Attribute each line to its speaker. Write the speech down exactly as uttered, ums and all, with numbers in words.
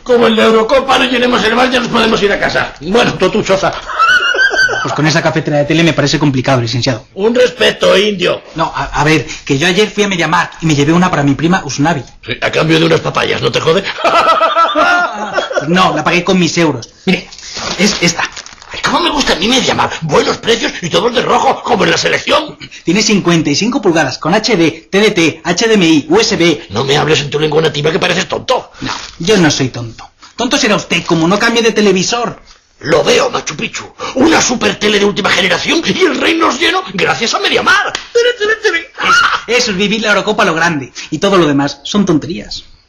Speaker 1: Como en la Eurocopa no llenemos el bar, ya nos podemos ir a casa. Bueno, tu choza.
Speaker 2: Pues con esa cafetera de tele me parece complicado, licenciado.
Speaker 1: Un respeto, indio.
Speaker 2: No, a, a ver, que yo ayer fui a Mediamar y me llevé una para mi prima Usnavi.
Speaker 1: Sí, a cambio de unas papayas, ¿no te jode?
Speaker 2: Pues no, la pagué con mis euros. Mire, es esta.
Speaker 1: Ay, ¿cómo me gusta a mí Mediamar? Buenos precios y todos de rojo, como en la selección.
Speaker 2: Tiene cincuenta y cinco pulgadas con H D, T D T, H D M I, U S B.
Speaker 1: No me hables en tu lengua nativa que pareces tonto.
Speaker 2: No, yo no soy tonto. Tonto será usted, como no cambie de televisor.
Speaker 1: Lo veo, Machu Picchu. Una super tele de última generación y el reino es lleno gracias a Mediamar.
Speaker 2: Eso, eso es vivir la Eurocopa a lo grande. Y todo lo demás son tonterías.